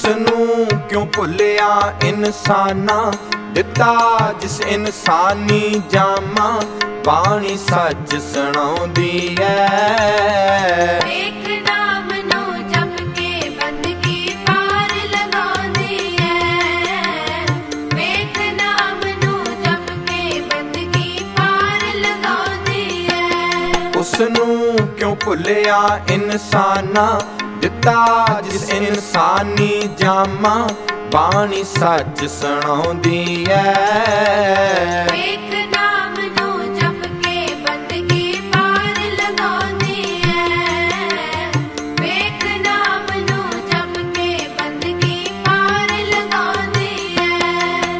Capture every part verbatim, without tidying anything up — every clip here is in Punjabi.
उसनू क्यों भुलिया इंसाना, दिता जिस इंसानी जामा, बाणी सच सुणाउंदी है। एक नाम नू जप के बंदगी पार लगाउंदी है। एक नाम नू जप के बंदगी पार लगाउंदी है। उसनू क्यों भुलिया इंसाना, दिता जिस इंसानी जामा, बाणी सच सुणाउंदी है। एक नाम नू जप के बंदगी पार लगाउंदी है। एक नाम नू जप के बंदगी पार लगाउंदी है।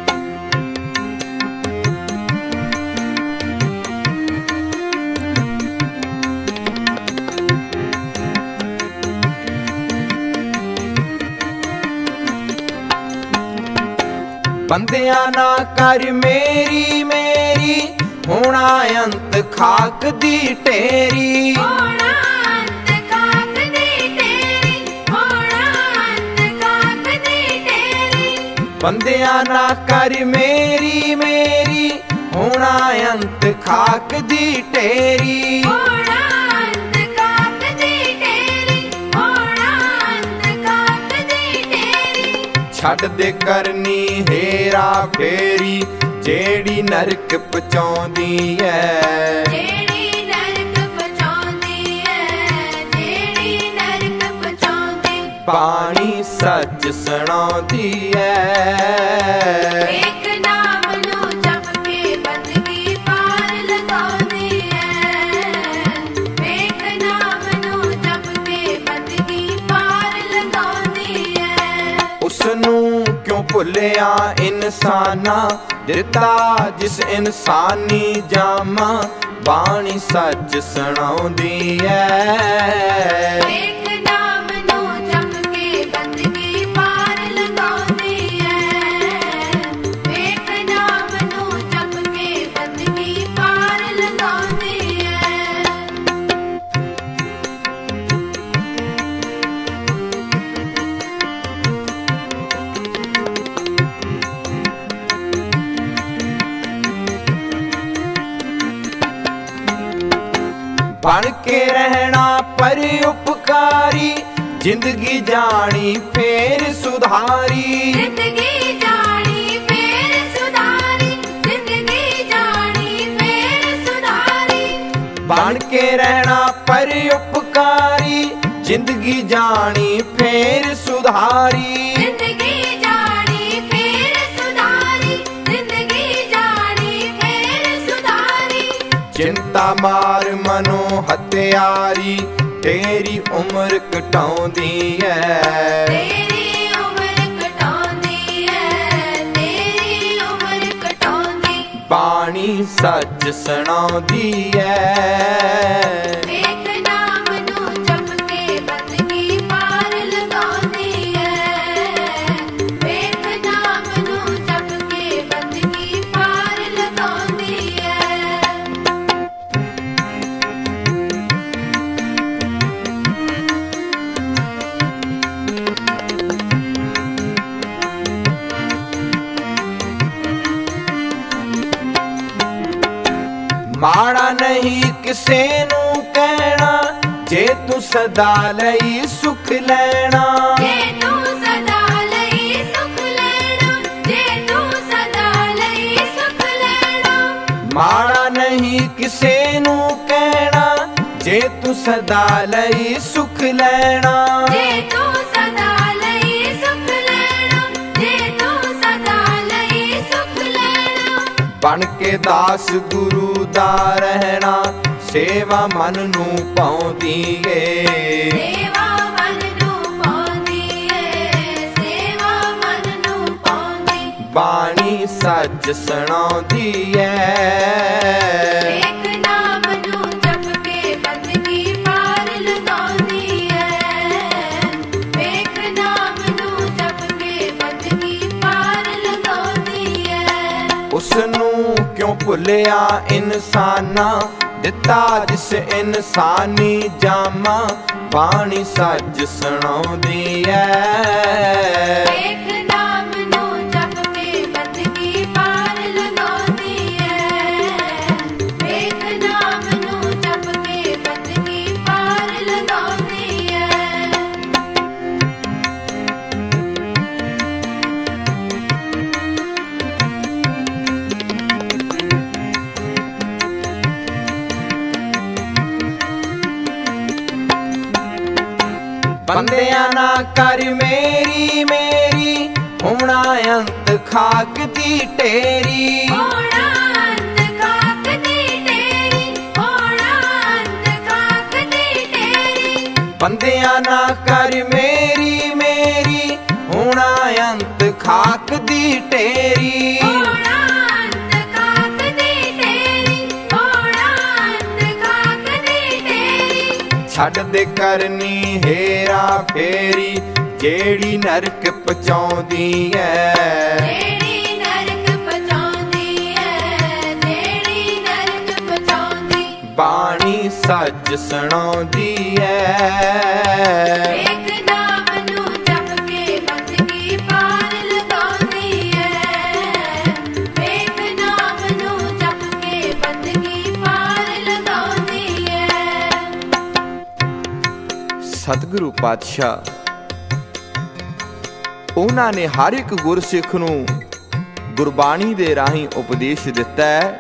बंदिया ना कर मेरी मेरी, होना अंत खाक दी टेरी। होना अंत खाक दी टेरी, होना अंत खाक दी टेरी। बंदिया ना कर मेरी मेरी, होना अंत खाक दी टेरी। होना अंत खाक दी टेरी, होना अंत खाक दी टेरी। छड़ दे करनी हेरा फेरी, जेड़ी नरक पहुंचाउंदी है। जेड़ी नरक पहुंचाउंदी है, जेड़ी नरक पहुंचाउंदी। बाणी सच सुणाउंदी है। एक नाम नू जप के बंदगी पार लगाउंदी है। एक नाम नू जप के बंदगी पार लगाउंदी है। उसनू क्यों भुलिया इंसाना, दिता जिस इंसानी जामा, बाणी सच सुणाउंदी है। एक नाम नू जप के बंदगी पार लगाउंदी है। एक नाम नू जप के बंदगी पार लगाउंदी है। बन के रहना पर उपकारी, जिंदगी जानी फेर सुधारी। जिंदगी जानी फेर सुधारी, जिंदगी जानी फेर सुधारी। बन के रहना पर उपकारी, जिंदगी जानी फेर सुधारी। जिंदगी जानी फेर सुधारी, जिंदगी जानी फेर सुधारी। चिंता मार मनो हत्यारी, तेरी उम्र घटाउंदी है। तेरी उम्र घटाउंदी है, तेरी उम्र घटाउंदी। बाणी सच सुणाउंदी है। एक नाम नू जप के बंदगी पार लगाउंदी है। एक नाम नू जप के बंदगी पार लगाउंदी है। माड़ा नहीं किसे नू कहना, जे तू सदा लई सुख लैना। जे तू सदा लई सुख लैना, जे तू सदा लई सुख लैना। माड़ा नहीं किसे नू कहना, जे तू सदा लई सुख लैना। जे तू सदा लई सुख लैना, जे तू सदा लई सुख लैना। बन के दास गुरु दा रहना, सेवा मन नू पाउंदी ਏ। सेवा मन नू पाउंदी ਏ, सेवा मन नू पाउंदी। बाणी सच सुणाउंदी है। एक नाम नू जप के बंदगी पार लगाउंदी है। एक नाम नू जप के बंदगी पार लगाउंदी है। उसनू क्यों भुलिया इंसाना, दिता जिस इंसानी जामा, ਬਾਣੀ ਸੱਚ ਸੁਣਾਉਂਦੀ ਐ। ਵੇਖ ਨਾਮ ਨੂੰ ਜਪ ਕੇ ਬੰਦਗੀ ਪਾਰ ਲਗਾਉਂਦੀ ਐ। ਵੇਖ ਨਾਮ ਨੂੰ ਜਪ ਕੇ ਬੰਦਗੀ ਪਾਰ ਲਗਾਉਂਦੀ ਐ। ਬੰਦਿਆਂ ਨਾ ਕਰ ਮੇਰੀ ਮੇਰੀ, ਹੋਣਾ ਅੰਤ ਖਾਕ ਦੀ ਢੇਰੀ। ਹੋਣਾ ਅੰਤ ਖਾਕ ਦੀ ਢੇਰੀ, ਹੋਣਾ ਅੰਤ ਖਾਕ ਦੀ ਢੇਰੀ। ਬੰਦਿਆਂ ਨਾ ਕਰ ਮੇਰੀ ਮੇਰੀ, ਹੋਣਾ ਅੰਤ ਖਾਕ ਦੀ ਢੇਰੀ। ਹੋਣਾ ਅੰਤ ਖਾਕ ਦੀ ਢੇਰੀ, ਹੋਣਾ ਅੰਤ ਖਾਕ ਦੀ ਢੇਰੀ। ਛੱਡ ਦੇ ਕਰਨੀ ਹੇਰਾ ਫੇਰੀ, ਜਿਹੜੀ ਨਰਕ ਪਹੁੰਚਾਉਂਦੀ ਐ। ਜਿਹੜੀ ਨਰਕ ਪਹੁੰਚਾਉਂਦੀ ਐ, ਜਿਹੜੀ ਨਰਕ ਪਹੁੰਚਾਉਂਦੀ। ਬਾਣੀ ਸੱਚ ਸੁਣਾਉਂਦੀ ਐ। ਵੇਖ ਨਾਮ ਨੂੰ ਜਪ ਕੇ ਬੰਦਗੀ ਪਾਰ ਲਗਾਉਂਦੀ ਐ। ਵੇਖ ਨਾਮ ਨੂੰ ਜਪ ਕੇ ਬੰਦਗੀ ਪਾਰ ਲਗਾਉਂਦੀ ਐ। ਸਤਿਗੁਰੂ ਪਾਤਸ਼ਾਹ ਉਹਨਾਂ ਨੇ ਹਰ ਇੱਕ ਗੁਰਸਿੱਖ ਨੂੰ ਗੁਰਬਾਣੀ ਦੇ ਰਾਹੀਂ ਉਪਦੇਸ਼ ਦਿੱਤਾ ਹੈ।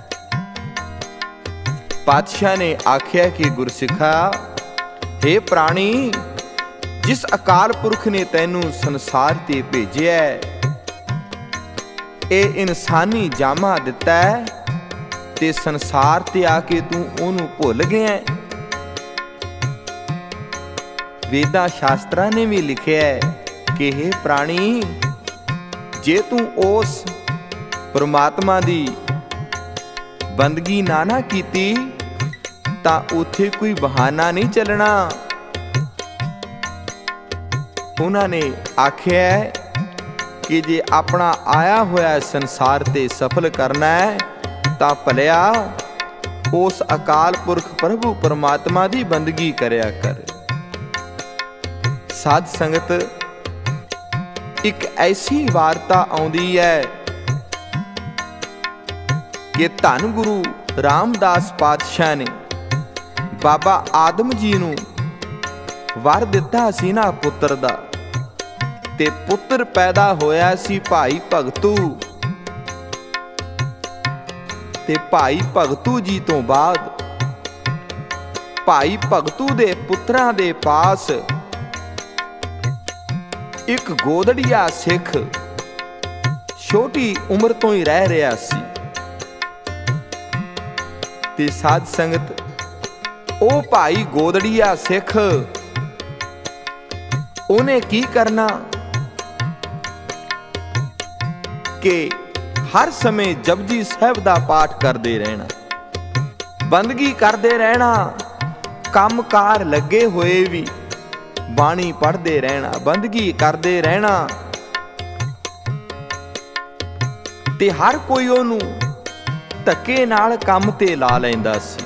ਪਾਤਸ਼ਾਹ ਨੇ ਆਖਿਆ ਕਿ ਗੁਰਸਿੱਖਾ, हे ਪ੍ਰਾਣੀ, ਜਿਸ ਅਕਾਲ ਪੁਰਖ ਨੇ ਤੈਨੂੰ ਸੰਸਾਰ ਤੇ ਭੇਜਿਆ, ਇਹ ਇਨਸਾਨੀ ਜਾਮਾ ਦਿੱਤਾ ਹੈ ਤੇ ਸੰਸਾਰ ਤੇ ਆ ਕੇ ਤੂੰ ਉਹਨੂੰ ਭੁੱਲ ਗਿਆ। ਵੇਦਾਂ ਸ਼ਾਸਤਰਾਂ ਨੇ ਵੀ ਲਿਖਿਆ ਹੈ ਕਿ हे ਪ੍ਰਾਣੀ, ਜੇ ਤੂੰ ਉਸ ਪਰਮਾਤਮਾ ਦੀ ਬੰਦਗੀ ਨਾ ਨਾ ਕੀਤੀ ਤਾਂ ਉੱਥੇ ਕੋਈ ਬਹਾਨਾ ਨਹੀਂ ਚੱਲਣਾ। ਉਹਨਾਂ ਨੇ ਆਖਿਆ ਕਿ ਜੇ ਆਪਣਾ ਆਇਆ ਹੋਇਆ ਸੰਸਾਰ ਤੇ ਸਫਲ ਕਰਨਾ ਹੈ ਤਾਂ ਭਲਿਆ ਉਸ ਅਕਾਲ ਪੁਰਖ ਪ੍ਰਭੂ ਪਰਮਾਤਮਾ ਦੀ ਬੰਦਗੀ ਕਰਿਆ ਕਰ। ਸਾਧ ਸੰਗਤ, ਇੱਕ ਐਸੀ ਵਾਰਤਾ ਆਉਂਦੀ ਹੈ ਕਿ ਧੰਨ ਗੁਰੂ ਰਾਮਦਾਸ ਪਾਤਸ਼ਾਹ ਨੇ ਬਾਬਾ ਆਦਮ ਜੀ ਨੂੰ ਵਰ ਦਿੱਤਾ ਸੀ ਨਾ ਪੁੱਤਰ ਦਾ, ਤੇ ਪੁੱਤਰ ਪੈਦਾ ਹੋਇਆ ਸੀ ਭਾਈ ਭਗਤੂ। ਤੇ ਭਾਈ ਭਗਤੂ ਜੀ ਤੋਂ ਬਾਅਦ ਭਾਈ ਭਗਤੂ ਦੇ ਪੁੱਤਰਾਂ ਦੇ ਪਾਸ ਇੱਕ ਗੋਦੜੀਆ ਸਿੱਖ ਛੋਟੀ ਉਮਰ ਤੋਂ ਹੀ ਰਹਿ ਰਿਹਾ ਸੀ। ਤੇ ਸਾਧ ਸੰਗਤ, ਉਹ ਭਾਈ ਗੋਦੜੀਆ ਸਿੱਖ ਉਹਨੇ ਕੀ ਕਰਨਾ ਕਿ ਹਰ ਸਮੇਂ ਜਪਜੀ ਸਾਹਿਬ ਦਾ ਪਾਠ ਕਰਦੇ ਰਹਿਣਾ, ਬੰਦਗੀ ਕਰਦੇ ਰਹਿਣਾ, ਕੰਮਕਾਰ ਲੱਗੇ ਹੋਏ ਵੀ ਬਾਣੀ ਪੜ੍ਹਦੇ ਰਹਿਣਾ, ਬੰਦਗੀ ਕਰਦੇ ਰਹਿਣਾ। ਤੇ ਹਰ ਕੋਈ ਉਹਨੂੰ ਧੱਕੇ ਨਾਲ ਕੰਮ ਤੇ ਲਾ ਲੈਂਦਾ ਸੀ।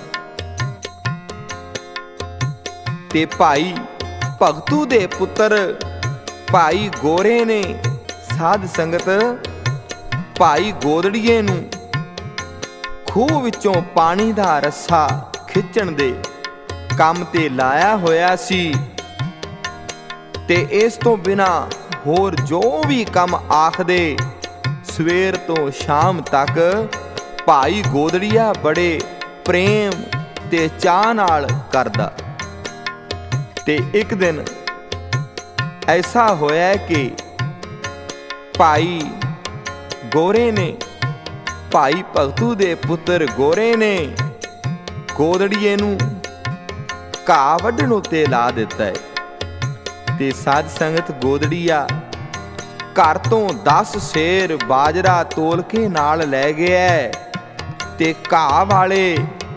ਤੇ ਭਾਈ ਭਗਤੂ ਦੇ ਪੁੱਤਰ ਭਾਈ ਗੋਰੇ ਨੇ, ਸਾਧ ਸੰਗਤ, ਭਾਈ ਗੋਦੜੀਏ ਨੂੰ ਖੂਹ ਵਿੱਚੋਂ ਪਾਣੀ ਦਾ ਰੱਸਾ ਖਿੱਚਣ ਦੇ ਕੰਮ ਤੇ ਲਾਇਆ ਹੋਇਆ ਸੀ। ਤੇ ਇਸ ਤੋਂ ਬਿਨਾ ਹੋਰ ਜੋ ਵੀ ਕੰਮ ਆਖਦੇ, ਸਵੇਰ ਤੋਂ ਸ਼ਾਮ ਤੱਕ ਭਾਈ ਗੋਦੜੀਆ ਬੜੇ ਪ੍ਰੇਮ ਤੇ ਚਾਅ ਨਾਲ ਕਰਦਾ। ਤੇ ਇੱਕ ਦਿਨ ਐਸਾ ਹੋਇਆ ਕਿ ਭਾਈ ਗੋਰੇ ਨੇ, ਭਾਈ ਭਗਤੂ ਦੇ ਪੁੱਤਰ ਗੋਰੇ ਨੇ ਗੋਦੜੀਏ ਨੂੰ ਘਾਹ ਵੱਢਣ ਉੱਤੇ ਲਾ ਦਿੱਤਾ ਹੈ। ਤੇ ਸਾਧ ਸੰਗਤ, ਗੋਦੜੀਆ ਘਰ ਤੋਂ ਦਸ ਸੇਰ ਬਾਜਰਾ ਤੋਲ ਕੇ ਨਾਲ ਲੈ ਗਿਆ ਤੇ ਘਾਹ ਵਾਲੇ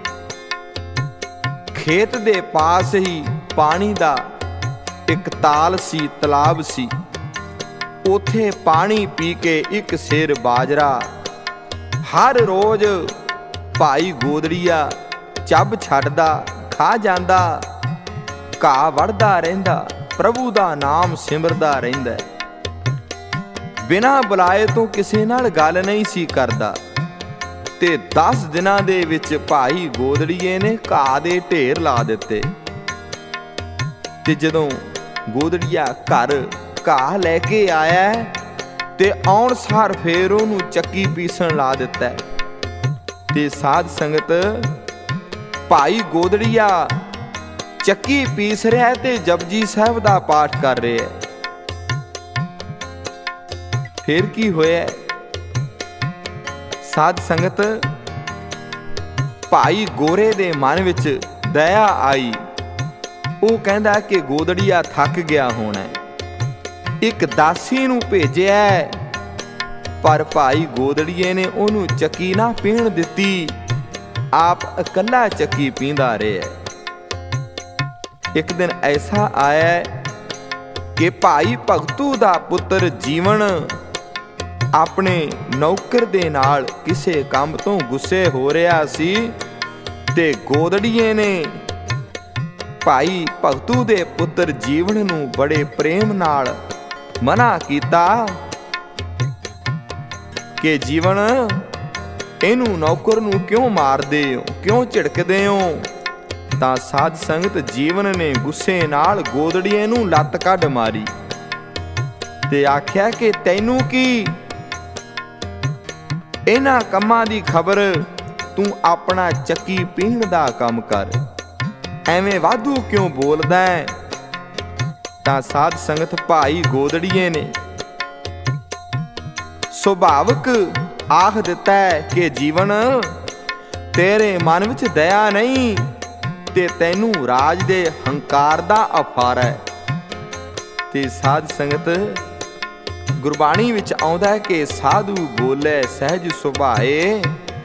ਖੇਤ ਦੇ ਪਾਸ ਹੀ ਪਾਣੀ ਦਾ ਇੱਕ ਤਾਲ ਸੀ, ਤਲਾਬ ਸੀ। ਉਥੇ ਪਾਣੀ ਪੀ ਕੇ ਇੱਕ ਸੇਰ ਬਾਜਰਾ ਹਰ ਰੋਜ਼ ਭਾਈ ਗੋਦੜੀਆ ਚੱਬ ਛੱਡਦਾ, ਖਾ ਜਾਂਦਾ। ਘਾਹ ਵੜਦਾ ਰਹਿੰਦਾ, ਪ੍ਰਭੂ ਦਾ ਨਾਮ ਸਿਮਰਦਾ ਰਹਿੰਦਾ। ਬਿਨਾਂ ਬੁਲਾਏ ਤੋਂ ਕਿਸੇ ਨਾਲ ਗੱਲ ਨਹੀਂ ਸੀ ਕਰਦਾ। ਤੇ ਦਸ ਦਿਨਾਂ ਦੇ ਵਿੱਚ ਭਾਈ ਗੋਦੜੀਏ ਨੇ ਘਾਹ ਦੇ ਢੇਰ ਲਾ ਦਿੱਤੇ। ਤੇ ਜਦੋਂ ਗੋਦੜੀਆ ਘਰ ਘਾਹ ਲੈ ਕੇ ਆਇਆ ਤੇ ਆਉਣ ਸਾਰ ਫੇਰ ਉਹਨੂੰ ਚੱਕੀ ਪੀਸਣ ਲਾ ਦਿੱਤਾ। ਤੇ ਸਾਧ ਸੰਗਤ ਭਾਈ ਗੋਦੜੀਆ ਚੱਕੀ ਪੀਸ ਰਿਹਾ ਤੇ ਜਪਜੀ ਸਾਹਿਬ ਦਾ ਪਾਠ ਕਰ ਰਿਹਾ। ਫੇਰ ਕੀ ਹੋਇਆ? ਸਾਧ ਸੰਗਤ ਭਾਈ ਗੋਰੇ ਦੇ ਮਨ ਵਿੱਚ ਦਇਆ ਆਈ। ਉਹ ਕਹਿੰਦਾ ਕਿ ਗੋਦੜੀਆ ਥੱਕ ਗਿਆ ਹੋਣਾ, ਇੱਕ ਦਾਸੀ ਨੂੰ ਭੇਜਿਆ। ਪਰ ਭਾਈ ਗੋਦੜੀਏ ਨੇ ਉਹਨੂੰ ਚੱਕੀ ਨਾ ਪੀਣ ਦਿੱਤੀ, ਆਪ ਇਕੱਲਾ ਚੱਕੀ ਪੀਂਦਾ ਰਿਹਾ। ਇੱਕ ਦਿਨ ਐਸਾ ਆਇਆ ਕਿ ਭਾਈ ਭਗਤੂ ਦਾ ਪੁੱਤਰ ਜੀਵਨ ਆਪਣੇ ਨੌਕਰ ਦੇ ਨਾਲ ਕਿਸੇ ਕੰਮ ਤੋਂ ਗੁੱਸੇ ਹੋ ਰਿਹਾ ਸੀ। ਤੇ ਗੋਦੜੀਏ ਨੇ ਭਾਈ ਭਗਤੂ ਦੇ ਪੁੱਤਰ ਜੀਵਨ ਨੂੰ ਬੜੇ ਪ੍ਰੇਮ ਨਾਲ ਮਨਾ ਕੀਤਾ ਕਿ ਜੀਵਨ, ਇਹਨੂੰ ਨੌਕਰ ਨੂੰ ਕਿਉਂ ਮਾਰਦੇ ਹੋ, ਕਿਉਂ ਝਿੜਕਦੇ ਹੋ? ਤਾਂ ਸਾਧ ਸੰਗਤ ਜੀਵਨ ਨੇ ਗੁੱਸੇ ਨਾਲ ਗੋਦੜੀਏ ਨੂੰ ਲੱਤ ਕੱਢ ਮਾਰੀ ਤੇ ਆਖਿਆ ਕਿ ਤੈਨੂੰ ਕੀ, ਇਹਨਾਂ ਕੰਮਾਂ ਦੀ ਖਬਰ, ਤੂੰ ਆਪਣਾ ਚੱਕੀ ਪੀਣ ਦਾ ਕੰਮ ਕਰ, ਐਵੇਂ ਵਾਧੂ ਕਿਉਂ ਬੋਲਦਾ ਹੈ? ਤਾਂ ਸਾਧ ਸੰਗਤ ਭਾਈ ਗੋਦੜੀਏ ਨੇ ਸੁਭਾਵਕ ਆਖ ਦਿੱਤਾ ਕਿ ਜੀਵਨ, ਤੇਰੇ ਮਨ ਵਿੱਚ ਦਇਆ ਨਹੀਂ ਤੇ ਤੈਨੂੰ ਰਾਜ ਦੇ ਹੰਕਾਰ ਦਾ ਅਫਾਰਾ ਹੈ। ਤੇ ਸਾਧ ਸੰਗਤ ਗੁਰਬਾਣੀ ਵਿੱਚ ਆਉਂਦਾ ਹੈ ਕਿ ਸਾਧੂ ਬੋਲੇ ਸਹਿਜ ਸੁਭਾਏ,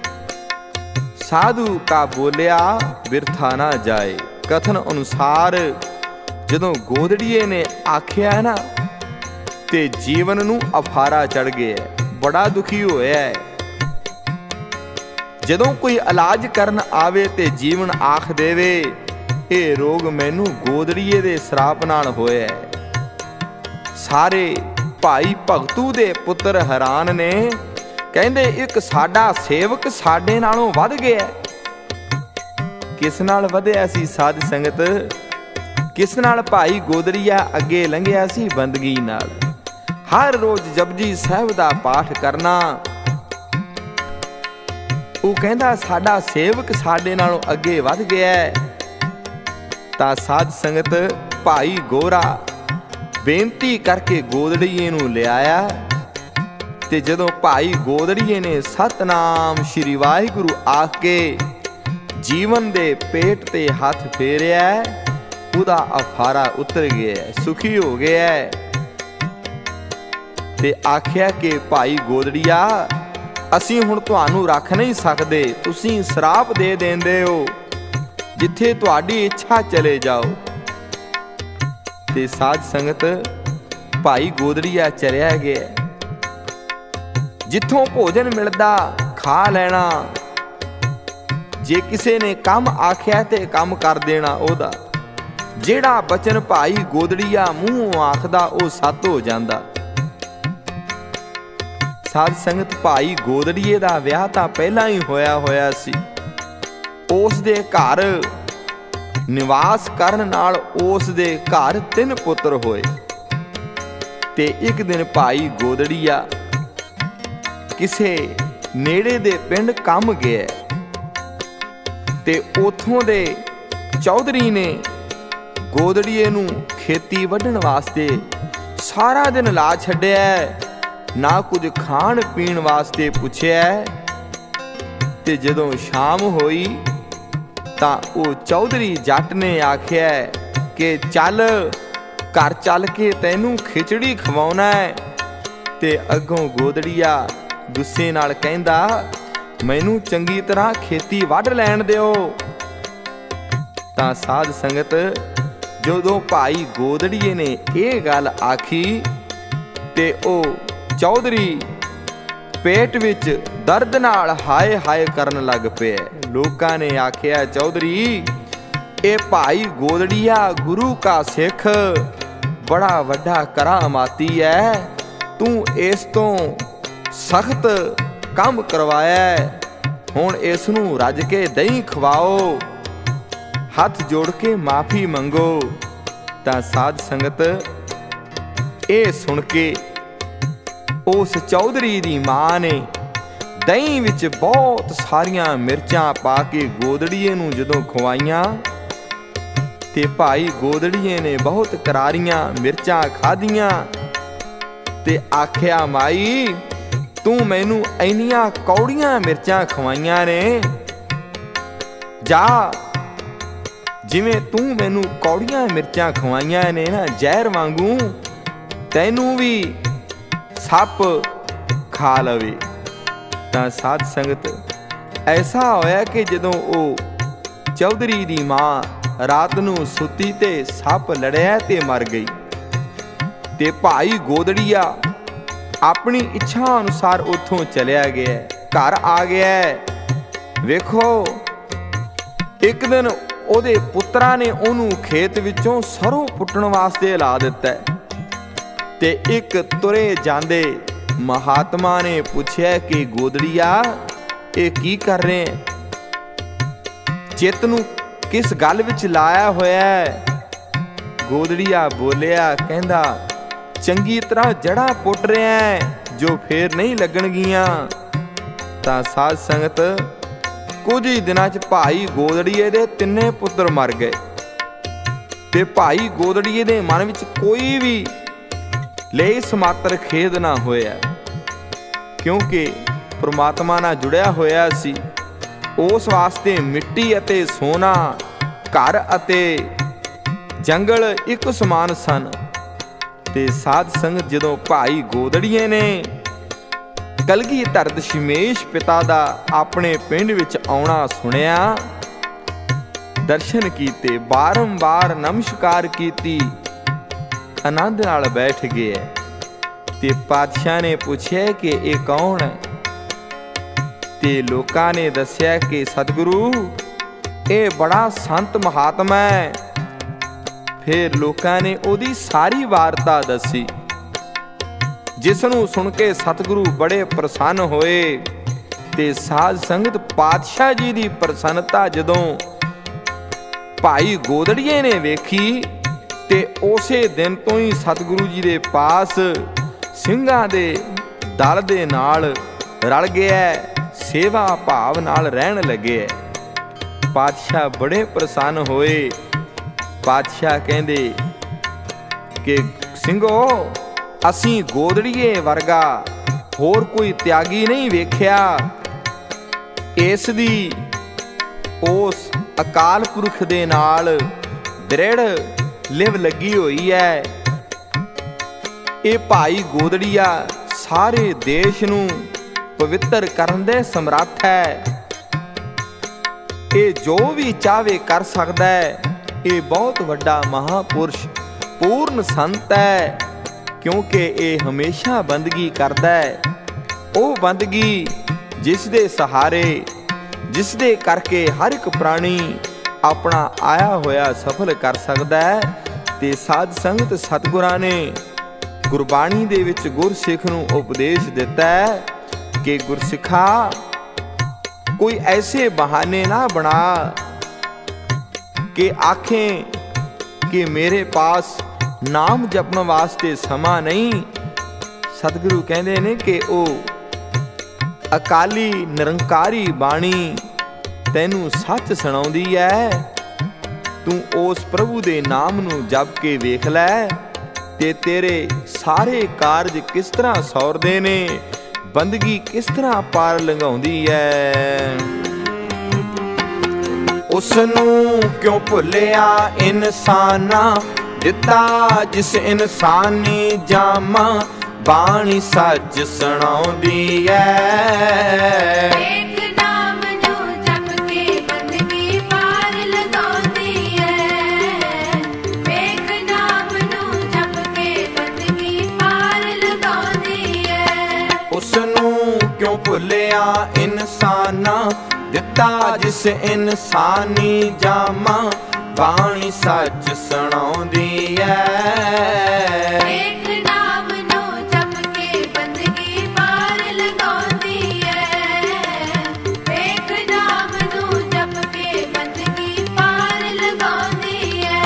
ਸਾਧੂ ਕਾ ਬੋਲਿਆ ਬਿਰਥਾ ਨਾ ਜਾਏ। ਕਥਨ ਅਨੁਸਾਰ ਜਦੋਂ ਗੋਦੜੀਏ ਨੇ ਆਖਿਆ ਨਾ ਤੇ ਜੀਵਨ ਨੂੰ ਅਫਾਰਾ ਚੜ ਗਿਆ, ਬੜਾ ਦੁਖੀ ਹੋਇਆ। ਜਦੋਂ ਕੋਈ ਇਲਾਜ ਕਰਨ ਆਵੇ ਤੇ ਜੀਵਨ ਆਖ ਦੇਵੇ ਇਹ ਰੋਗ ਮੈਨੂੰ ਗੋਦੜੀਏ ਦੇ ਸਰਾਪ ਨਾਲ ਹੋਇਆ। ਸਾਰੇ ਭਾਈ ਭਗਤੂ ਦੇ ਪੁੱਤਰ ਹੈਰਾਨ ਨੇ, ਕਹਿੰਦੇ ਇੱਕ ਸਾਡਾ ਸੇਵਕ ਸਾਡੇ ਨਾਲੋਂ ਵੱਧ ਗਿਆ। ਕਿਸ ਨਾਲ ਵਧਿਆ ਸੀ ਸਾਧ ਸੰਗਤ? ਕਿਸ ਨਾਲ ਭਾਈ ਗੋਦੜੀਆ ਅੱਗੇ ਲੰਘਿਆ ਸੀ? ਬੰਦਗੀ ਨਾਲ। ਹਰ ਰੋਜ਼ ਜਪਜੀ ਸਾਹਿਬ ਦਾ ਪਾਠ ਕਰਨਾ। ਉਹ ਕਹਿੰਦਾ ਸਾਡਾ ਸੇਵਕ ਸਾਡੇ ਨਾਲੋਂ ਅੱਗੇ ਵੱਧ ਗਿਆ। ਤਾਂ ਸਾਧ ਸੰਗਤ ਭਾਈ ਗੋਰਾ ਬੇਨਤੀ ਕਰਕੇ ਗੋਦੜੀਏ ਨੂੰ ਲਿਆਇਆ। ਤੇ ਜਦੋਂ ਭਾਈ ਗੋਦੜੀਏ ਨੇ ਸਤਨਾਮ ਸ਼੍ਰੀ ਵਾਹਿਗੁਰੂ ਆਖ ਕੇ ਜੀਵਨ ਦੇ ਪੇਟ ਤੇ ਹੱਥ ਫੇਰਿਆ, ਉਹਦਾ ਅਫਾਰਾ ਉਤਰ ਗਿਆ, ਸੁਖੀ ਹੋ ਗਿਆ। ਤੇ ਆਖਿਆ ਕਿ ਭਾਈ ਗੋਦੜੀਆ, ਅਸੀਂ ਹੁਣ ਤੁਹਾਨੂੰ ਰੱਖ ਨਹੀਂ ਸਕਦੇ, ਤੁਸੀਂ ਸਰਾਪ ਦੇ ਦਿੰਦੇ ਹੋ, ਜਿੱਥੇ ਤੁਹਾਡੀ ਇੱਛਾ ਚਲੇ ਜਾਓ। ਤੇ ਸਾਧ ਸੰਗਤ ਭਾਈ ਗੋਦੜੀਆ ਚਲਿਆ ਗਿਆ। ਜਿੱਥੋਂ ਭੋਜਨ ਮਿਲਦਾ ਖਾ ਲੈਣਾ, ਜੇ ਕਿਸੇ ਨੇ ਕੰਮ ਆਖਿਆ ਤੇ ਕੰਮ ਕਰ ਦੇਣਾ ਉਹਦਾ। ਜਿਹੜਾ ਬਚਨ ਭਾਈ ਗੋਦੜੀਆ ਮੂੰਹੋਂ ਆਖਦਾ ਉਹ ਸੱਤ ਹੋ ਜਾਂਦਾ। ਸਾਧ ਸੰਗਤ ਭਾਈ ਗੋਦੜੀਏ ਦਾ ਵਿਆਹ ਤਾਂ ਪਹਿਲਾਂ ਹੀ ਹੋਇਆ ਹੋਇਆ ਸੀ। ਉਸ ਦੇ ਘਰ ਨਿਵਾਸ ਕਰਨ ਨਾਲ ਉਸ ਦੇ ਘਰ ਤਿੰਨ ਪੁੱਤਰ ਹੋਏ। ਤੇ ਇੱਕ ਦਿਨ ਭਾਈ ਗੋਦੜੀਆ ਕਿਸੇ ਨੇੜੇ ਦੇ ਪਿੰਡ ਕੰਮ ਗਿਆ ਤੇ ਉਥੋਂ ਦੇ ਚੌਧਰੀ ਨੇ ਗੋਦੜੀਏ ਨੂੰ ਖੇਤੀ ਵੱਢਣ ਵਾਸਤੇ ਸਾਰਾ ਦਿਨ ਲਾ ਛੱਡਿਆ, ਨਾ ਕੁਝ ਖਾਣ ਪੀਣ ਵਾਸਤੇ ਪੁੱਛਿਆ। ਤੇ ਜਦੋਂ ਸ਼ਾਮ ਹੋਈ ਤਾਂ ਉਹ ਚੌਧਰੀ ਜੱਟ ਨੇ ਆਖਿਆ ਕਿ ਚੱਲ ਘਰ ਚੱਲ ਕੇ ਤੈਨੂੰ ਖਿਚੜੀ ਖਵਾਉਣਾ ਹੈ। ਤੇ ਅੱਗੋਂ ਗੋਦੜੀਆ ਗੁੱਸੇ ਨਾਲ ਕਹਿੰਦਾ, ਮੈਨੂੰ ਚੰਗੀ ਤਰ੍ਹਾਂ ਖੇਤੀ ਵੱਢ ਲੈਣ ਦਿਓ। ਤਾਂ ਸਾਧ ਸੰਗਤ ਜਦੋਂ ਭਾਈ ਗੋਦੜੀਏ ਨੇ ਇਹ ਗੱਲ ਆਖੀ ਤੇ ਉਹ ਚੌਧਰੀ ਪੇਟ ਵਿੱਚ ਦਰਦ ਨਾਲ ਹਾਏ ਹਾਏ ਕਰਨ ਲੱਗ ਪਿਆ। ਲੋਕਾਂ ਨੇ ਆਖਿਆ, ਚੌਧਰੀ ए भाई गोदड़िया गुरु का सिख बड़ा वड्डा करामाती है, तू इस तो सख्त काम करवाया, हुण इस नूं रज के दही खवाओ, हथ जोड़ के माफी मंगो। तां साध संगत ये सुन के उस चौधरी दी मां ने दही विच बहुत सारियां मिर्चां पा के गोदड़िए नूं जदों खवाइयां ते भाई गोदड़िए ने बहुत करारियां मिर्चां खादियां ते आखिया, माई तू मैनू इन्नियां कौड़ियां मिर्चां खवाइयां ने, जा जिवें तू मैनू कौड़ियां मिर्चां खवाइयां ने ना जहर वांगू तैनू भी सप खा लवे। तां साध संगत ऐसा होया कि जदों ओ चौधरी दी मां रात नूं सुती ते सप लड़िया ते मर गई ते भाई गोदड़िया अपनी इच्छा अनुसार उथों चलिया गया, घर आ गया। वेखो एक दिन ਉਹਦੇ ਪੁੱਤਰਾਂ ਨੇ ਉਹਨੂੰ ਖੇਤ ਵਿੱਚੋਂ ਸਰੋਂ ਪੁੱਟਣ ਵਾਸਤੇ ਲਾ ਦਿੱਤਾ ਤੇ ਇੱਕ ਤੁਰੇ ਜਾਂਦੇ ਮਹਾਤਮਾ ਨੇ ਪੁੱਛਿਆ ਕਿ ਗੋਦੜੀਆ ਇਹ ਕੀ ਕਰ ਰਹੇ ਹੈ, ਚਿੱਤ ਨੂੰ ਕਿਸ ਗੱਲ ਵਿੱਚ ਲਾਇਆ ਹੋਇਆ ਹੈ। ਗੋਦੜੀਆ ਬੋਲਿਆ, ਕਹਿੰਦਾ ਚੰਗੀ ਤਰ੍ਹਾਂ ਜੜ੍ਹਾਂ ਪੁੱਟ ਰਿਹਾ ਹੈ ਜੋ ਫੇਰ ਨਹੀਂ ਲੱਗਣਗੀਆਂ। ਤਾਂ ਸਾਧ ਸੰਗਤ ਕੁਝ ਹੀ ਦਿਨਾਂ 'ਚ ਭਾਈ ਗੋਦੜੀਏ ਦੇ ਤਿੰਨੇ ਪੁੱਤਰ ਮਰ ਗਏ ਤੇ ਭਾਈ ਗੋਦੜੀਏ ਦੇ ਮਨ ਵਿੱਚ ਕੋਈ ਵੀ ਲੇਸ ਮਾਤਰ ਖੇਦ ਨਾ ਹੋਇਆ, ਕਿਉਂਕਿ ਪ੍ਰਮਾਤਮਾ ਨਾਲ ਜੁੜਿਆ ਹੋਇਆ ਸੀ। ਉਸ ਵਾਸਤੇ ਮਿੱਟੀ ਅਤੇ ਸੋਨਾ, ਘਰ ਅਤੇ ਜੰਗਲ ਇੱਕ ਸਮਾਨ ਸਨ। ਤੇ ਸਾਧ ਸੰਗਤ ਜਦੋਂ ਭਾਈ ਗੋਦੜੀਏ ਨੇ ਕਲਗੀਧਰ ਦਸ਼ਮੇਸ਼ ਪਿਤਾ ਦਾ ਆਪਣੇ ਪਿੰਡ ਵਿੱਚ ਆਉਣਾ ਸੁਣਿਆ, ਦਰਸ਼ਨ ਕੀਤੇ, ਬਾਰੰਬਾਰ ਨਮਸਕਾਰ ਕੀਤੀ, ਆਨੰਦ ਨਾਲ ਬੈਠ ਗਏ। ਤੇ ਪਾਤਸ਼ਾਹ ਨੇ ਪੁੱਛਿਆ ਕਿ ਇਹ ਕੌਣ ਹੈ ਤੇ ਲੋਕਾਂ ਨੇ ਦੱਸਿਆ ਕਿ ਸਤਿਗੁਰੂ ਇਹ ਬੜਾ ਸੰਤ ਮਹਾਤਮਾ ਹੈ। ਫਿਰ ਲੋਕਾਂ ਨੇ ਉਹਦੀ ਸਾਰੀ ਵਾਰਤਾ ਦੱਸੀ, ਜਿਸ ਨੂੰ ਸੁਣ ਕੇ ਸਤਿਗੁਰੂ ਬੜੇ ਪ੍ਰਸੰਨ ਹੋਏ। ਤੇ ਸਾਧ ਸੰਗਤ ਪਾਤਸ਼ਾਹ ਜੀ ਦੀ ਪ੍ਰਸੰਨਤਾ ਜਦੋਂ ਭਾਈ ਗੋਦੜੀਏ ਨੇ ਵੇਖੀ ਤੇ ਉਸੇ ਦਿਨ ਤੋਂ ਹੀ ਸਤਿਗੁਰੂ ਜੀ ਦੇ ਪਾਸ ਸਿੰਘਾਂ ਦੇ ਦਲ ਦੇ ਨਾਲ ਰਲ ਗਿਆ, ਸੇਵਾ ਭਾਵ ਨਾਲ ਰਹਿਣ ਲੱਗੇ। ਪਾਤਸ਼ਾਹ ਬੜੇ ਪ੍ਰਸੰਨ ਹੋਏ। ਪਾਤਸ਼ਾਹ ਕਹਿੰਦੇ ਕਿ ਸਿੰਘੋ ਅਸੀਂ ਗੋਦੜੀਏ ਵਰਗਾ ਹੋਰ ਕੋਈ ਤਿਆਗੀ ਨਹੀਂ ਵੇਖਿਆ, ਇਸ ਦੀ ਉਸ ਅਕਾਲ ਪੁਰਖ ਦੇ ਨਾਲ ਦ੍ਰਿੜ ਲਿਵ ਲੱਗੀ ਹੋਈ ਹੈ। ਇਹ ਭਾਈ ਗੋਦੜੀਆ ਸਾਰੇ ਦੇਸ਼ ਨੂੰ ਪਵਿੱਤਰ ਕਰਨ ਦੇ ਸਮਰੱਥ ਹੈ। ਇਹ ਜੋ ਵੀ ਚਾਹਵੇ ਕਰ ਸਕਦਾ ਹੈ। ਇਹ ਬਹੁਤ ਵੱਡਾ ਮਹਾਪੁਰਸ਼ ਪੂਰਨ ਸੰਤ ਹੈ, ਕਿਉਂਕਿ ਇਹ ਹਮੇਸ਼ਾ ਬੰਦਗੀ ਕਰਦਾ ਹੈ। ਉਹ ਬੰਦਗੀ ਜਿਸ ਦੇ ਸਹਾਰੇ, ਜਿਸ ਦੇ ਕਰਕੇ ਹਰ ਇੱਕ ਪ੍ਰਾਣੀ ਆਪਣਾ ਆਇਆ ਹੋਇਆ ਸਫਲ ਕਰ ਸਕਦਾ ਹੈ। ਤੇ ਸਾਧ ਸੰਗਤ ਸਤਿਗੁਰਾਂ ਨੇ ਗੁਰਬਾਣੀ ਦੇ ਵਿੱਚ ਗੁਰਸਿੱਖ ਨੂੰ ਉਪਦੇਸ਼ ਦਿੱਤਾ ਹੈ ਕਿ ਗੁਰਸਿੱਖਾ ਕੋਈ ਐਸੇ ਬਹਾਨੇ ਨਾ ਬਣਾ ਕਿ ਆਖੇ ਕਿ ਮੇਰੇ ਪਾਸ ਨਾਮ ਜਪਣ ਵਾਸਤੇ ਸਮਾਂ ਨਹੀਂ। ਸਤਿਗੁਰੂ ਕਹਿੰਦੇ ਨੇ ਕਿ ਉਹ ਅਕਾਲੀ ਨਿਰੰਕਾਰੀ ਬਾਣੀ ਤੈਨੂੰ ਸੱਚ ਸੁਣਾਉਂਦੀ ਹੈ। ਤੂੰ ਉਸ ਪ੍ਰਭੂ ਦੇ ਨਾਮ ਨੂੰ ਜਪ ਕੇ ਵੇਖ ਲੈ ਤੇ ਤੇਰੇ ਸਾਰੇ ਕਾਰਜ ਕਿਸ ਤਰ੍ਹਾਂ ਸੌਰਦੇ ਨੇ, ਬੰਦਗੀ ਕਿਸ ਤਰ੍ਹਾਂ ਪਾਰ ਲੰਘਾਉਂਦੀ ਹੈ। ਉਸ ਨੂੰ ਕਿਉਂ ਭੁੱਲਿਆ ਇਨਸਾਨਾ, ਦਿੱਤਾ ਜਿਸ ਇਨਸਾਨੀ ਜਾਮਾ, ਬਾਣੀ ਸੱਚ ਸੁਣਾਉਂਦੀ ਐ। ਵੇਖ ਨਾਮ ਨੂੰ ਜਪ ਕੇ ਬੰਦਗੀ ਪਾਰ ਲਗਾਉਂਦੀ ਐ। ਵੇਖ ਨਾਮ ਨੂੰ ਜਪ ਕੇ ਬੰਦਗੀ ਪਾਰ ਲਗਾਉਂਦੀ ਐ। ਉਸ ਨੂੰ ਕਿਉਂ ਭੁੱਲਿਆ ਇਨਸਾਨਾ, ਦਿੱਤਾ ਜਿਸ ਇਨਸਾਨੀ ਜਾਮਾ, ਬਾਣੀ ਸੱਚ ਸੁਣਾਉਂਦੀ ਐ। ਵੇਖ ਨਾਮ ਨੂੰ ਜਪ ਕੇ ਬੰਦਗੀ ਪਾਰ ਲਗਾਉਂਦੀ ਐ। ਵੇਖ ਨਾਮ ਨੂੰ ਜਪ ਕੇ ਬੰਦਗੀ ਪਾਰ ਲਗਾਉਂਦੀ ਐ।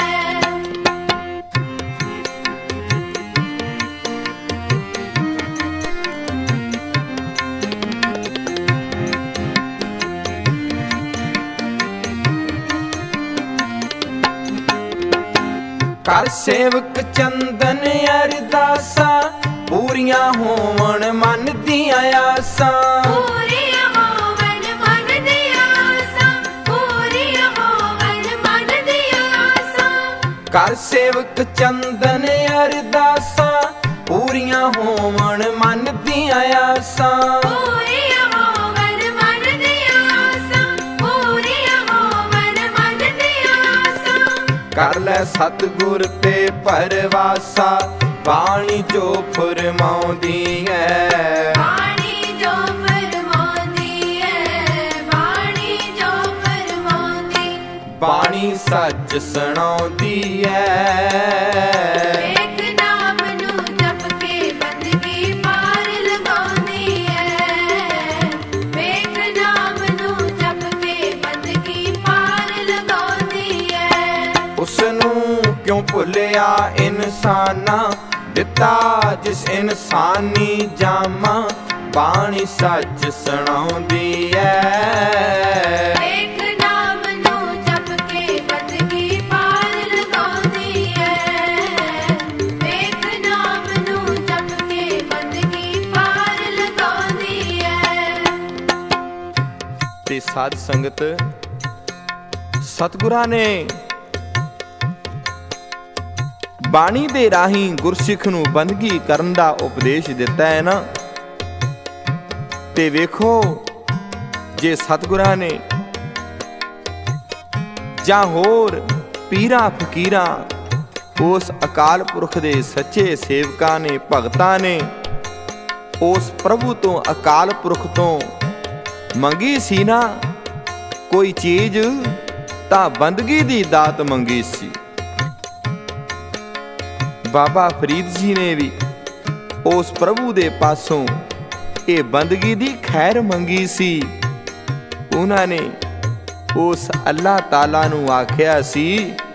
ਕਰ ਸੇਵਕ ਚੰਦਨ ਅਰਦਾਸਾਂ ਪੂਰੀਆਂ ਹੋਵਣ ਮਨ ਦੀਆਂ ਆਸਾਂ। ਪੂਰੀਆਂ ਹੋਵਣ ਮਨ ਦੀਆਂ ਆਸਾਂ। ਪੂਰੀਆਂ ਹੋਵਣ ਮਨ ਦੀਆਂ ਆਸਾਂ। ਕਰ ਸੇਵਕ ਚੰਦਨ ਅਰਦਾਸਾਂ ਪੂਰੀਆਂ ਹੋਵਣ ਮਨ ਦੀਆਂ ਆਸਾਂ। ਪੂਰੀਆਂ ਹੋਵਣ ਮਨ ਦੀਆਂ ਆਸਾਂ। ਪੂਰੀਆਂ ਹੋਵਣ ਮਨ ਦੀਆਂ ਆਸਾਂ। ਕਰ ਲੈ ਸਤਿਗੁਰ ਤੇ ਪਰਵਾਸਾ ਬਾਣੀ ਜੋ ਫਰਮਾਉਂਦੀ ਐ। ਬਾਣੀ ਜੋ ਫਰਮਾਉਂਦੀ ਐ। ਬਾਣੀ ਜੋ ਫਰਮਾਉਂਦੀ। ਬਾਣੀ ਸੱਚ ਸੁਣਾਉਂਦੀ ਐ। ਵੇਖ ਨਾਮ ਨੂੰ ਜਪ ਕੇ ਬੰਦਗੀ ਪਾਰ ਲਗਾਉਂਦੀ ਐ। ਵੇਖ ਨਾਮ ਨੂੰ ਜਪ ਕੇ ਬੰਦਗੀ ਪਾਰ ਲਗਾਉਂਦੀ ਐ। ਉਸ ਨੂੰ ਕਿਉਂ ਭੁੱਲਿਆ ਇਨਸਾਨਾ ਦਿੱਤਾ ਜਿਸ ਇਨਸਾਨੀ ਜਾਮਾ ਬਾਣੀ ਸੱਚ ਸੁਣਾਉਂਦੀ ਐ। ਵੇਖ ਨਾਮ ਨੂੰ ਜਪ ਕੇ ਬੰਦਗੀ ਪਾਰ ਲਗਾਉਂਦੀ ਐ। ਵੇਖ ਨਾਮ ਨੂੰ ਜਪ ਕੇ ਬੰਦਗੀ ਪਾਰ ਲਗਾਉਂਦੀ ਐ। ਤੇ ਸਾਧ ਸੰਗਤ ਸਤਿਗੁਰਾਂ ਨੇ ਬਾਣੀ ਦੇ ਰਾਹੀਂ ਗੁਰਸਿੱਖ ਨੂੰ ਬੰਦਗੀ ਕਰਨ ਦਾ ਉਪਦੇਸ਼ ਦਿੱਤਾ ਹੈ ਨਾ। ਤੇ ਵੇਖੋ ਜੇ ਸਤਿਗੁਰਾਂ ਨੇ ਜਾਂ ਹੋਰ ਪੀਰਾਂ ਫਕੀਰਾਂ ਉਸ ਅਕਾਲ ਪੁਰਖ ਦੇ ਸੱਚੇ ਸੇਵਕਾਂ ਨੇ ਭਗਤਾਂ ਨੇ ਉਸ ਪ੍ਰਭੂ ਤੋਂ ਅਕਾਲ ਪੁਰਖ ਤੋਂ ਮੰਗੀ ਸੀ ਨਾ ਕੋਈ ਚੀਜ਼ ਤਾਂ ਬੰਦਗੀ ਦੀ ਦਾਤ ਮੰਗੀ ਸੀ। ਬਾਬਾ ਫਰੀਦ ਜੀ ਨੇ ਵੀ ਉਸ ਪ੍ਰਭੂ ਦੇ ਪਾਸੋਂ ਇਹ ਬੰਦਗੀ ਦੀ ਖੈਰ ਮੰਗੀ ਸੀ। ਉਹਨਾਂ ਨੇ ਉਸ ਅੱਲਾਹ ਤਾਲਾ ਨੂੰ ਆਖਿਆ ਸੀ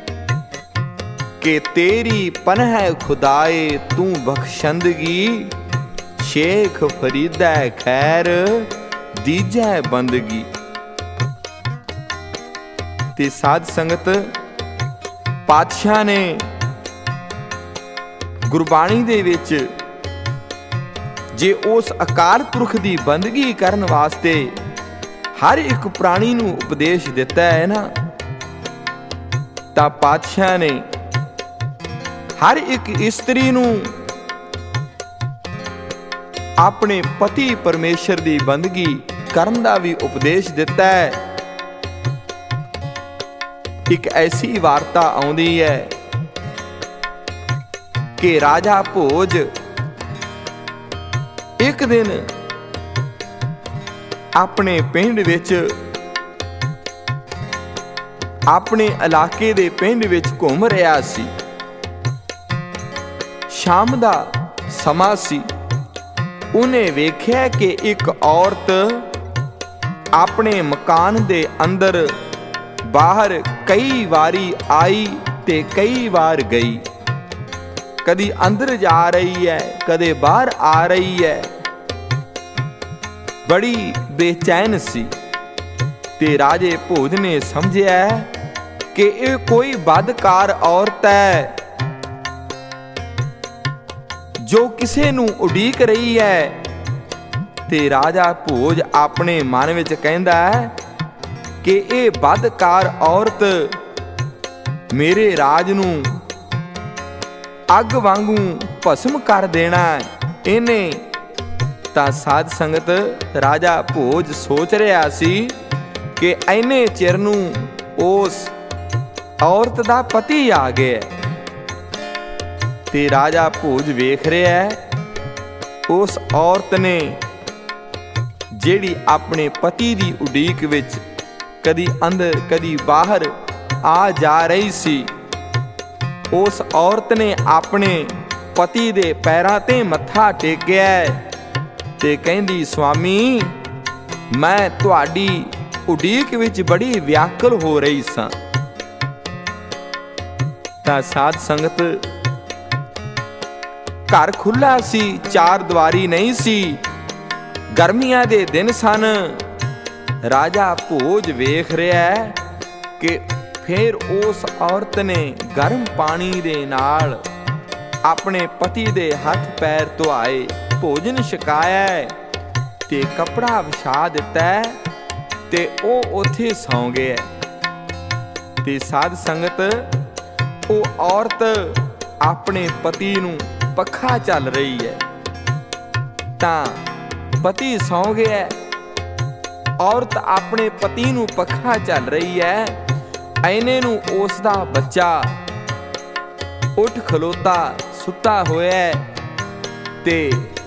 ਕਿ ਤੇਰੀ ਪਨਾਹ ਖੁਦਾਏ ਤੂੰ ਬਖਸ਼ੰਦਗੀ ਸ਼ੇਖ ਫਰੀਦਾ ਖੈਰ ਦੀਜੈ ਬੰਦਗੀ। ਤੇ ਸਾਧ ਸੰਗਤ ਪਾਤਸ਼ਾਹ ਨੇ ਗੁਰਬਾਣੀ ਦੇ ਵਿੱਚ ਜੇ ਉਸ ਅਕਾਲ ਪੁਰਖ ਦੀ ਬੰਦਗੀ ਕਰਨ ਵਾਸਤੇ ਹਰ ਇੱਕ ਪ੍ਰਾਣੀ ਨੂੰ ਉਪਦੇਸ਼ ਦਿੱਤਾ ਹੈ ਨਾ ਤਾਂ ਪਾਤਸ਼ਾਹ ਨੇ ਹਰ ਇੱਕ ਇਸਤਰੀ ਨੂੰ ਆਪਣੇ ਪਤੀ ਪਰਮੇਸ਼ਰ ਦੀ ਬੰਦਗੀ ਕਰਨ ਦਾ ਵੀ ਉਪਦੇਸ਼ ਦਿੱਤਾ ਹੈ। ਇੱਕ ਐਸੀ ਵਾਰਤਾ ਆਉਂਦੀ ਹੈ ਕਿ ਰਾਜਾ ਭੋਜ ਇੱਕ ਦਿਨ ਆਪਣੇ ਪਿੰਡ ਵਿੱਚ ਆਪਣੇ ਇਲਾਕੇ ਦੇ ਪਿੰਡ ਵਿੱਚ ਘੁੰਮ ਰਿਹਾ ਸੀ। ਸ਼ਾਮ ਦਾ ਸਮਾਂ ਸੀ। ਉਹਨੇ ਵੇਖਿਆ ਕਿ ਇੱਕ ਔਰਤ ਆਪਣੇ ਮਕਾਨ ਦੇ ਅੰਦਰ ਬਾਹਰ ਕਈ ਵਾਰੀ ਆਈ ਤੇ ਕਈ ਵਾਰ ਗਈ। ਕਦੀ ਅੰਦਰ ਜਾ ਰਹੀ ਹੈ, ਕਦੇ ਬਾਹਰ ਆ ਰਹੀ ਹੈ। ਬੜੀ ਬੇਚੈਨ ਸੀ ਤੇ ਰਾਜੇ ਭੋਜ ਨੇ ਸਮਝਿਆ ਕਿ ਇਹ ਕੋਈ ਬਦਕਾਰ ਔਰਤ ਹੈ ਜੋ ਕਿਸੇ ਨੂੰ ਉਡੀਕ ਰਹੀ ਹੈ। ਤੇ ਰਾਜਾ ਭੋਜ ਆਪਣੇ ਮਨ ਵਿੱਚ ਕਹਿੰਦਾ ਹੈ ਕਿ ਇਹ ਬਦਕਾਰ ਔਰਤ ਮੇਰੇ ਰਾਜ ਨੂੰ ਅੱਗ ਵਾਂਗੂ ਭਸਮ ਕਰ ਦੇਣਾ ਇਹਨੇ। ਤਾਂ ਸਾਧ ਸੰਗਤ ਰਾਜਾ ਭੋਜ ਸੋਚ ਰਿਹਾ ਸੀ ਕਿ ਐਨੇ ਚਿਰ ਨੂੰ ਉਸ ਔਰਤ ਦਾ ਪਤੀ ਆ ਗਿਆ ਤੇ ਰਾਜਾ ਭੋਜ ਵੇਖ ਰਿਹਾ ਹੈ ਉਸ ਔਰਤ ਨੇ ਜਿਹੜੀ ਆਪਣੇ ਪਤੀ ਦੀ ਉਡੀਕ ਵਿੱਚ ਕਦੀ ਅੰਦਰ ਕਦੀ ਬਾਹਰ ਆ ਜਾ ਰਹੀ ਸੀ, ਉਸ ਔਰਤ ਨੇ ਆਪਣੇ ਪਤੀ ਦੇ ਪੈਰਾਂ ਤੇ ਮੱਥਾ ਟੇਕਿਆ ਤੇ ਕਹਿੰਦੀ, ਸਵਾਮੀ ਮੈਂ ਤੁਹਾਡੀ ਉਡੀਕ ਵਿੱਚ ਬੜੀ ਵਿਆਕੁਲ ਹੋ ਰਹੀ ਸਾਂ। ਤਾਂ ਸਾਧ ਸੰਗਤ, ਘਰ ਖੁੱਲਾ ਸੀ, ਚਾਰ ਦੀਵਾਰੀ ਨਹੀਂ ਸੀ, ਗਰਮੀਆਂ ਦੇ ਦਿਨ ਸਨ। ਰਾਜਾ ਭੋਜ ਵੇਖ ਰਿਹਾ ਕਿ ਫਿਰ ਉਸ ਔਰਤ ਨੇ ਗਰਮ ਪਾਣੀ ਦੇ ਨਾਲ ਆਪਣੇ ਪਤੀ ਦੇ ਹੱਥ ਪੈਰ ਧੁਆਏ, ਭੋਜਨ ਛਕਾਇਆ ਤੇ ਕੱਪੜਾ ਵਿਛਾ ਦਿੱਤਾ ਤੇ ਉਹ ਉੱਥੇ ਸੌਂ ਗਿਆ। ਤੇ ਸਾਧ ਸੰਗਤ, ਉਹ ਔਰਤ ਆਪਣੇ ਪਤੀ ਨੂੰ ਪੱਖਾ ਚੱਲ ਰਹੀ ਹੈ, ਤਾਂ ਪਤੀ ਸੌਂ ਗਿਆ, ਔਰਤ ਆਪਣੇ ਪਤੀ ਨੂੰ ਪੱਖਾ ਚੱਲ ਰਹੀ ਹੈ। ਐਨੇ ਨੂੰ ਉਸ ਦਾ ਬੱਚਾ ਉੱਠ ਖਲੋਤਾ ਸੁੱਤਾ ਹੋਇਆ ਤੇ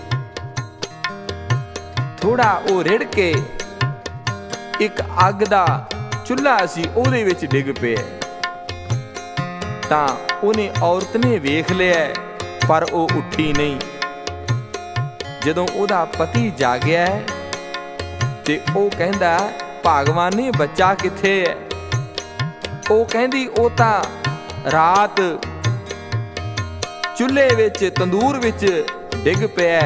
ਥੋੜਾ ਉਹ ਰਿੜ ਕੇ ਇੱਕ ਅੱਗ ਦਾ ਚੁੱਲ੍ਹਾ ਸੀ ਉਹਦੇ ਵਿੱਚ ਡਿੱਗ ਪਿਆ। ਤਾਂ ਉਹਨੇ ਔਰਤ ਨੇ ਵੇਖ ਲਿਆ ਪਰ ਉਹ ਉੱਠੀ ਨਹੀਂ। ਜਦੋਂ ਉਹਦਾ ਪਤੀ ਜਾਗਿਆ ਤੇ ਉਹ ਕਹਿੰਦਾ, ਭਗਵਾਨੇ ਬੱਚਾ ਕਿੱਥੇ ਹੈ? ਉਹ ਕਹਿੰਦੀ, ਉਹ ਤਾਂ ਰਾਤ ਚੁੱਲ੍ਹੇ ਵਿੱਚ ਤੰਦੂਰ ਵਿੱਚ ਡਿੱਗ ਪਿਆ।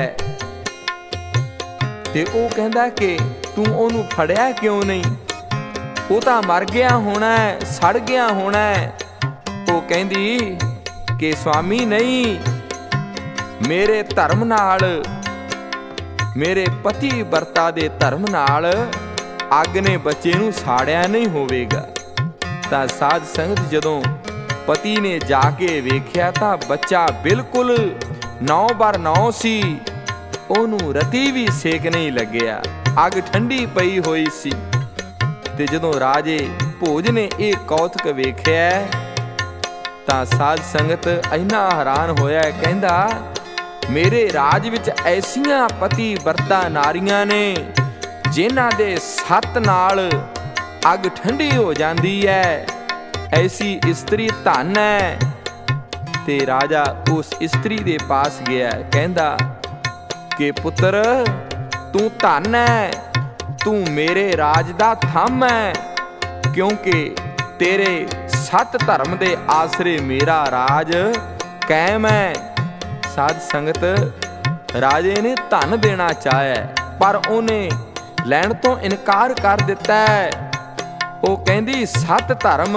ਤੇ ਉਹ ਕਹਿੰਦਾ ਕਿ ਤੂੰ ਉਹਨੂੰ ਫੜਿਆ ਕਿਉਂ ਨਹੀਂ? ਉਹ ਤਾਂ ਮਰ ਗਿਆ ਹੋਣਾ, ਸੜ ਗਿਆ ਹੋਣਾ। ਉਹ ਕਹਿੰਦੀ ਕਿ ਸਵਾਮੀ ਨਹੀਂ, ਮੇਰੇ ਧਰਮ ਨਾਲ, ਮੇਰੇ ਪਤੀ ਵਰਤਾ ਦੇ ਧਰਮ ਨਾਲ ਅੱਗ ਨੇ ਬੱਚੇ ਨੂੰ ਸਾੜਿਆ ਨਹੀਂ ਹੋਵੇਗਾ। ਤਾਂ ਸਾਧ ਸੰਗਤ, ਜਦੋਂ ਪਤੀ ਨੇ ਜਾ ਕੇ ਵੇਖਿਆ ਤਾਂ ਬੱਚਾ ਬਿਲਕੁਲ ਨੌ ਬਰ ਨੌ ਸੀ, ਉਹਨੂੰ ਰਤੀ ਵੀ ਸੇਕ ਨਹੀਂ ਲੱਗਿਆ, ਅੱਗ ਠੰਡੀ ਪਈ ਹੋਈ ਸੀ। ਤੇ ਜਦੋਂ ਰਾਜੇ ਭੋਜ ਨੇ ਇਹ ਕੌਤਕ ਵੇਖਿਆ ਤਾਂ ਸਾਧ ਸੰਗਤ ਇੰਨਾ ਹੈਰਾਨ ਹੋਇਆ, ਕਹਿੰਦਾ, ਮੇਰੇ ਰਾਜ ਵਿੱਚ ਐਸੀਆਂ ਪਤੀ ਵਰਤਾ ਨਾਰੀਆਂ ਨੇ ਜਿਨ੍ਹਾਂ ਦੇ ਸੱਤ ਨਾਲ ਅੱਗ ਠੰਡੀ ਹੋ ਜਾਂਦੀ ਹੈ, ਐਸੀ ਇਸਤਰੀ ਧਨ ਹੈ। ਤੇ ਰਾਜਾ ਉਸ ਇਸਤਰੀ ਦੇ ਪਾਸ ਗਿਆ, ਕਹਿੰਦਾ ਕਿ ਪੁੱਤਰ ਤੂੰ ਧਨ ਹੈ, ਤੂੰ ਮੇਰੇ ਰਾਜ ਦਾ ਥੰਮ ਹੈ, ਕਿਉਂਕਿ ਤੇਰੇ ਸੱਤ ਧਰਮ ਦੇ ਆਸਰੇ ਮੇਰਾ ਰਾਜ ਕਾਇਮ ਹੈ। ਸਾਧ ਸੰਗਤ, ਰਾਜੇ ਨੇ ਧਨ ਦੇਣਾ ਚਾਹਿਆ ਪਰ ਉਹਨੇ ਲੈਣ ਤੋਂ ਇਨਕਾਰ ਕਰ ਦਿੱਤਾ। ਉਹ ਕਹਿੰਦੀ, ਸੱਤ ਧਰਮ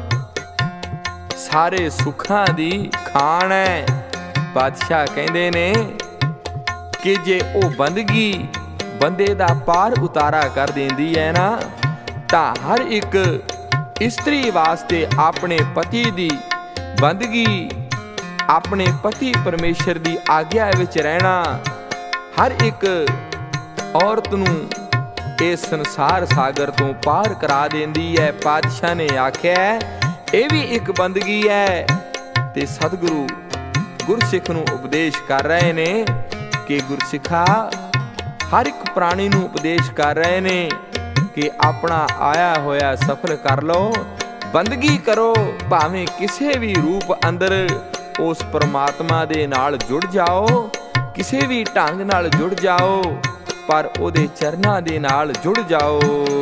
ਸਾਰੇ ਸੁੱਖਾਂ ਦੀ ਖਾਣ ਹੈ। ਬਾਦਸ਼ਾਹ ਕਹਿੰਦੇ ਨੇ ਕਿ ਜੇ ਉਹ ਬੰਦਗੀ ਬੰਦੇ ਦਾ ਪਾਰ ਉਤਾਰਾ ਕਰ ਦਿੰਦੀ ਹੈ ਨਾ, ਤਾਂ ਹਰ ਇੱਕ ਇਸਤਰੀ ਵਾਸਤੇ ਆਪਣੇ ਪਤੀ ਦੀ ਬੰਦਗੀ, ਆਪਣੇ ਪਤੀ ਪਰਮੇਸ਼ਰ ਦੀ ਆਗਿਆ ਵਿੱਚ ਰਹਿਣਾ, ਹਰ ਇੱਕ ਔਰਤ ਨੂੰ ਇਸ ਸੰਸਾਰ ਸਾਗਰ ਤੋਂ ਪਾਰ ਕਰਾ ਦਿੰਦੀ ਹੈ। ਪਾਤਸ਼ਾਹ ਨੇ ਆਖਿਆ ਇਹ ਵੀ ਇੱਕ ਬੰਦਗੀ ਹੈ। ਤੇ ਸਤਿਗੁਰੂ ਗੁਰਸਿੱਖ ਨੂੰ ਉਪਦੇਸ਼ ਕਰ ਰਹੇ ਨੇ ਕਿ ਗੁਰਸਿੱਖਾ, ਹਰ ਇੱਕ ਪ੍ਰਾਣੀ ਨੂੰ ਉਪਦੇਸ਼ ਕਰ ਰਹੇ ਨੇ ਕਿ ਆਪਣਾ ਆਇਆ ਹੋਇਆ ਸਫਲ ਕਰ ਲਓ, ਬੰਦਗੀ ਕਰੋ, ਭਾਵੇਂ ਕਿਸੇ ਵੀ ਰੂਪ ਅੰਦਰ ਉਸ ਪਰਮਾਤਮਾ ਦੇ ਨਾਲ ਜੁੜ ਜਾਓ, ਕਿਸੇ ਵੀ ਢੰਗ ਨਾਲ ਜੁੜ ਜਾਓ, ਪਰ ਉਹਦੇ ਚਰਨਾਂ ਦੇ ਨਾਲ ਜੁੜ ਜਾਓ।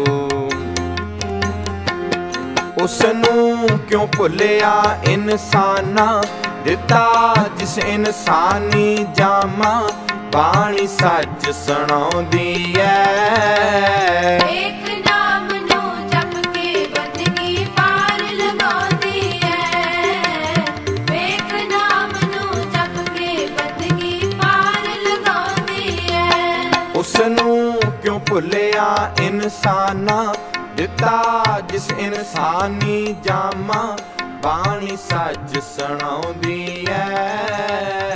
ਉਸ ਨੂੰ ਕਿਉਂ ਭੁੱਲਿਆ ਇਨਸਾਨਾ, ਦਿੱਤਾ ਜਿਸ ਇਨਸਾਨੀ ਜਾਮਾ, ਬਾਣੀ ਸੱਚ ਸੁਣਾਉਂਦੀ ਐ। ਏਕ ਨਾਮ ਨੂੰ ਜਪ ਕੇ ਬੰਦਗੀ ਪਾਰ ਲਗਾਉਂਦੀ ਐ। ਏਕ ਨਾਮ ਨੂੰ ਜਪ ਕੇ ਬੰਦਗੀ ਪਾਰ ਲਗਾਉਂਦੀ ਐ। ਉਸ ਨੂੰ ਕਿਉਂ ਭੁੱਲਿਆ ਇਨਸਾਨਾ, ਦਿੱਤਾ ਜਿਸ ਇਨਸਾਨੀ ਜਾਮਾ, ਬਾਣੀ ਸੱਚ ਸੁਣਾਉਂਦੀ ਐ।